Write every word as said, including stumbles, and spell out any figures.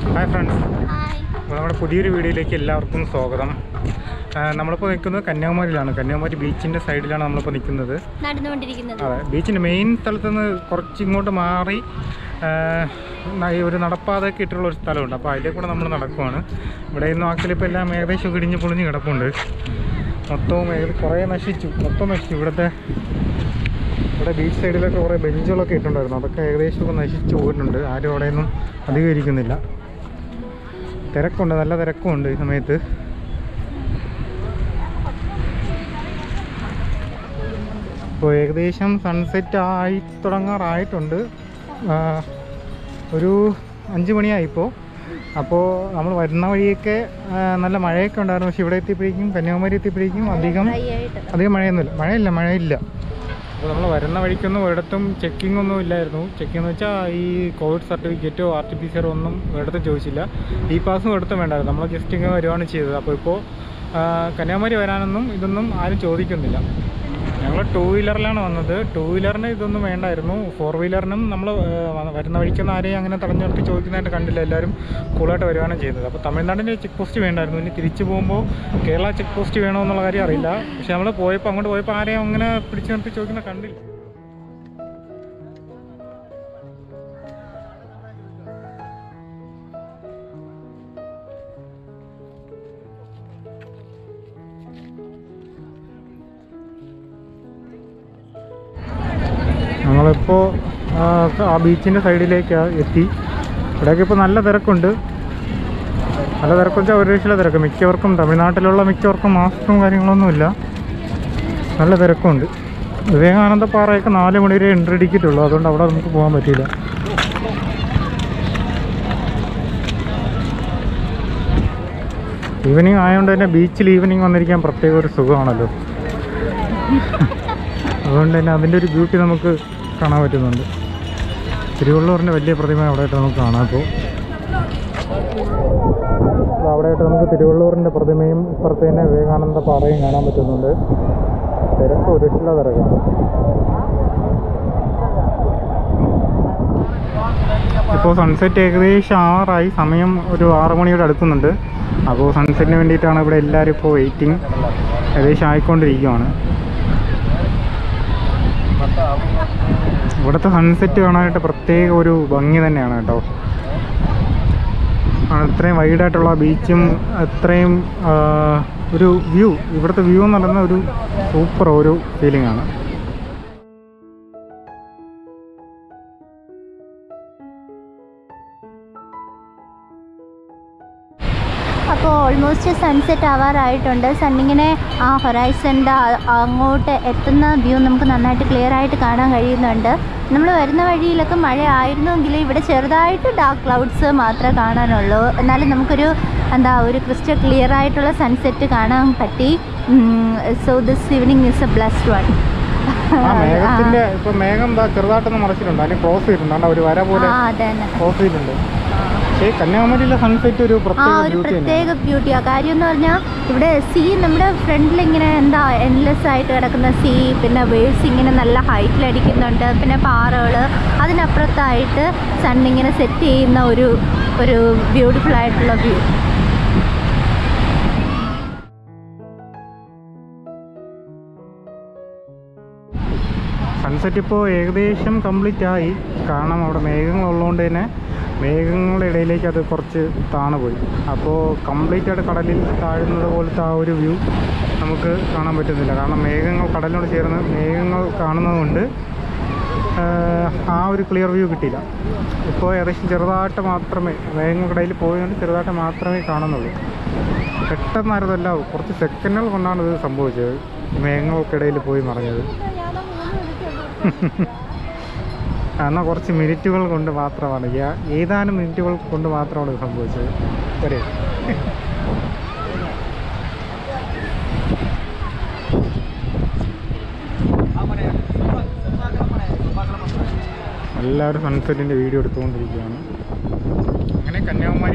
Hi friends, നമ്മുടെ പുതിയൊരു വീഡിയോയിലേക്ക് എല്ലാവർക്കും സ്വാഗതം. നമ്മളിപ്പോൾ നിൽക്കുന്നത് കന്യാകുമാരിയിലാണ്. കന്യാകുമാരി ബീച്ചിൻ്റെ സൈഡിലാണ് നമ്മളിപ്പോൾ നിൽക്കുന്നത്. അതെ, ബീച്ചിൻ്റെ മെയിൻ സ്ഥലത്ത് നിന്ന് കുറച്ച് ഇങ്ങോട്ട് മാറി ഒരു നടപ്പാതയൊക്കെ ഇട്ടുള്ള ഒരു സ്ഥലമുണ്ട്. അപ്പോൾ അതിലേക്ക് കൂടെ നമ്മൾ നടക്കുവാണ്. ഇവിടെ ഇന്നും ആക്ച്വലി ഇപ്പോൾ എല്ലാം ഏകദേശം ഇടിഞ്ഞ് പൊളിഞ്ഞ് കിടപ്പുണ്ട്. മൊത്തവും ഏകദേശം കുറേ നശിച്ചു, മൊത്തം നശിച്ചു. ഇവിടുത്തെ ഇവിടെ ബീച്ച് സൈഡിലൊക്കെ കുറേ ബെഞ്ചുകളൊക്കെ ഇട്ടുണ്ടായിരുന്നു. അതൊക്കെ ഏകദേശമൊക്കെ നശിച്ചു പോയിട്ടുണ്ട്. ആരും അവിടെയൊന്നും അധികം ഇരിക്കുന്നില്ല. തിരക്കുണ്ട്, നല്ല തിരക്കുമുണ്ട് ഈ സമയത്ത്. ഇപ്പോൾ ഏകദേശം സൺസെറ്റ് ആയി തുടങ്ങാറായിട്ടുണ്ട്. ഒരു അഞ്ച് മണിയായിപ്പോൾ. അപ്പോൾ നമ്മൾ വരുന്ന വഴിയൊക്കെ നല്ല മഴയൊക്കെ ഉണ്ടായിരുന്നു. പക്ഷേ ഇവിടെ എത്തിയപ്പോഴേക്കും, കന്യാകുമാരി എത്തിയപ്പോഴേക്കും അധികം അധികം മഴയൊന്നുമില്ല. മഴയില്ല മഴയില്ല അപ്പോൾ നമ്മൾ വരുന്ന വഴിക്കൊന്നും ഒരിടത്തും ചെക്കിംഗ് ഒന്നും ഇല്ലായിരുന്നു. ചെക്കിംഗ് എന്ന് വെച്ചാൽ ഈ കോവിഡ് സർട്ടിഫിക്കറ്റോ R T P C R ഒന്നും ഒരിടത്തും ചോദിച്ചില്ല. ഈ പാസും ഒരിടത്തും വേണ്ടായിരുന്നു. നമ്മൾ ജസ്റ്റ് ഇങ്ങനെ വരുവാണ് ചെയ്തത്. അപ്പോൾ ഇപ്പോൾ കന്യാകുമാരി വരാനൊന്നും ഇതൊന്നും ആരും ചോദിക്കുന്നില്ല. ഞങ്ങൾ ടൂ വീലറിലാണ് വന്നത്. ടൂ വീലറിന് ഇതൊന്നും വേണ്ടായിരുന്നു. ഫോർ വീലറിനും നമ്മൾ വരുന്ന വഴിക്കൊന്നും ആരെയും അങ്ങനെ തടഞ്ഞു നിർത്തി ചോദിക്കുന്നതായിട്ട് കണ്ടില്ല. എല്ലാവരും കൂളായിട്ട് വരുവാണ് ചെയ്തത്. അപ്പോൾ തമിഴ്നാടിൻ്റെ ചെക്ക് പോസ്റ്റ് വേണ്ടായിരുന്നു. ഇനി തിരിച്ചു പോകുമ്പോൾ കേരള ചെക്ക് പോസ്റ്റ് വേണോ എന്നുള്ള കാര്യം അറിയില്ല. പക്ഷെ നമ്മൾ പോയപ്പോൾ അങ്ങോട്ട് പോയപ്പോൾ ആരെയും അങ്ങനെ പിടിച്ചു നിർത്തി ചോദിക്കുന്ന കണ്ടില്ല. ഞങ്ങളിപ്പോൾ ആ ബീച്ചിൻ്റെ സൈഡിലേക്ക് എത്തി. ഇവിടെയൊക്കെ ഇപ്പോൾ നല്ല തിരക്കുണ്ട്. നല്ല തിരക്ക് വെച്ചാൽ ഒരു രക്ഷയിലെ തിരക്ക്. മിക്കവർക്കും തമിഴ്നാട്ടിലുള്ള മിക്കവർക്കും മാസ്കും കാര്യങ്ങളൊന്നുമില്ല. നല്ല തിരക്കുണ്ട്. വിവേകാനന്ദ പാറയൊക്കെ നാല് മണി വരെ എൻട്രി ടിക്കറ്റ് ഉള്ളൂ. അതുകൊണ്ട് അവിടെ നമുക്ക് പോകാൻ പറ്റില്ല. ഈവനിങ് ആയതുകൊണ്ട് തന്നെ ബീച്ചിൽ ഈവനിങ് വന്നിരിക്കാൻ പ്രത്യേക ഒരു സുഖമാണല്ലോ. അതുകൊണ്ട് തന്നെ അതിൻ്റെ ഒരു ബ്യൂട്ടി നമുക്ക് കാണാൻ പറ്റുന്നുണ്ട്. തിരുവള്ളൂരിൻ്റെ വലിയ പ്രതിമ അവിടെയായിട്ട് നമുക്ക് കാണാം. അപ്പോൾ അവിടെയായിട്ട് നമുക്ക് തിരുവള്ളൂരിൻ്റെ പ്രതിമയും ഇപ്പുറത്ത് തന്നെ വിവേകാനന്ദ പാറയും കാണാൻ പറ്റുന്നുണ്ട്. തിരക്ക് ഒരുക്കില്ല തിരക്കാണ്. ഇപ്പോൾ സൺസെറ്റ് ഏകദേശം ആറായി. സമയം ഒരു ആറ് മണിയോട് അടുക്കുന്നുണ്ട്. അപ്പോൾ സൺസെറ്റിന് വേണ്ടിയിട്ടാണ് ഇവിടെ എല്ലാവരും ഇപ്പോൾ വെയിറ്റിംഗ്. ഏകദേശം ആയിക്കൊണ്ടിരിക്കുകയാണ്. ഇവിടുത്തെ സൺസെറ്റ് കാണാനായിട്ട് പ്രത്യേക ഒരു ഭംഗി തന്നെയാണ് കേട്ടോ. അത്രയും വൈഡായിട്ടുള്ള ബീച്ചും അത്രയും ഒരു വ്യൂ, ഇവിടുത്തെ വ്യൂ എന്ന് പറയുന്ന ഒരു സൂപ്പർ ഒരു ഫീലിംഗ് ആണ്. അപ്പോൾ ഓൾമോസ്റ്റ് സൺസെറ്റ് ആവാറായിട്ടുണ്ട്. സണ്ണിങ്ങനെ ആ ഹൊറൈസൻ്റെ അങ്ങോട്ട് എത്തുന്ന വ്യൂ നമുക്ക് നന്നായിട്ട് ക്ലിയർ ആയിട്ട് കാണാൻ കഴിയുന്നുണ്ട്. നമ്മൾ വരുന്ന വഴിയിലൊക്കെ മഴ ആയിരുന്നെങ്കിൽ ഇവിടെ ചെറുതായിട്ട് ഡാർക്ക് ക്ലൗഡ്സ് മാത്രമേ കാണാനുള്ളൂ. എന്നാലും നമുക്കൊരു എന്താ ഒരു ക്രിസ്റ്റൽ ക്ലിയർ ആയിട്ടുള്ള സൺസെറ്റ് കാണാൻ പറ്റി. So this evening is a blessed one. മേഘത്തിന്റെ ഇപ്പൊ മേഘം ചെറുതായിട്ടൊന്ന് മറച്ചിട്ടുണ്ട്. അതിന് ക്രോസ് ചെയ്തിട്ടുണ്ട്. ഒരു വര പോലെ ക്രോസ് ചെയ്തിട്ടുണ്ട്. കന്യാകുമാരിയിലെ സൺസെറ്റ് ഒരു പ്രത്യേക ബ്യൂട്ടിയാണ്. കാര്യം എന്ന് പറഞ്ഞാൽ ഇവിടെ സീ നമ്മുടെ ഫ്രണ്ടിൽ ഇങ്ങനെ എന്താ എൻലെസ് ആയിട്ട് കിടക്കുന്ന സീ, പിന്നെ വേവ്സ് ഇങ്ങനെ നല്ല ഹൈറ്റിലടിക്കുന്നുണ്ട്, പിന്നെ പാറകൾ, അതിനപ്പുറത്തായിട്ട് സണ്ണിങ്ങനെ സെറ്റ് ചെയ്യുന്ന ഒരു ഒരു ബ്യൂട്ടിഫുൾ ആയിട്ടുള്ള വ്യൂ. സൺസെറ്റ് ഇപ്പോൾ ഏകദേശം കംപ്ലീറ്റ് ആയി. കാരണം അവിടെ മേഘങ്ങളുള്ളതുകൊണ്ട് തന്നെ മേഘങ്ങളുടെ ഇടയിലേക്ക് അത് കുറച്ച് താണു പോയി. അപ്പോൾ കംപ്ലീറ്റ് ആയിട്ട് കടലിൽ താഴുന്നത് പോലത്തെ ആ ഒരു വ്യൂ നമുക്ക് കാണാൻ പറ്റുന്നില്ല. കാരണം മേഘങ്ങൾ കടലിനോട് ചേർന്ന് മേഘങ്ങൾ കാണുന്നതുകൊണ്ട് ആ ഒരു ക്ലിയർ വ്യൂ കിട്ടിയില്ല. ഇപ്പോൾ ഏകദേശം ചെറുതായിട്ട് മാത്രമേ മേഘങ്ങൾക്കിടയിൽ പോയതുകൊണ്ട് ചെറുതായിട്ട് മാത്രമേ കാണുന്നുള്ളൂ. പെട്ടെന്നായിരുന്നല്ല, കുറച്ച് സെക്കൻഡുകൾ കൊണ്ടാണ് ഇത് സംഭവിച്ചത്. മേഘങ്ങൾക്കിടയിൽ പോയി മറഞ്ഞത്. എന്നാൽ കുറച്ച് മിനിറ്റുകൾ കൊണ്ട് മാത്രമാണ്, ഏതാനും മിനിറ്റുകൾ കൊണ്ട് മാത്രമാണ് ഇത് സംഭവിച്ചത്. വരെ എല്ലാവരും സൺസെറ്റിൻ്റെ വീഡിയോ എടുത്തുകൊണ്ടിരിക്കുകയാണ്. അങ്ങനെ കന്യാകുമാരി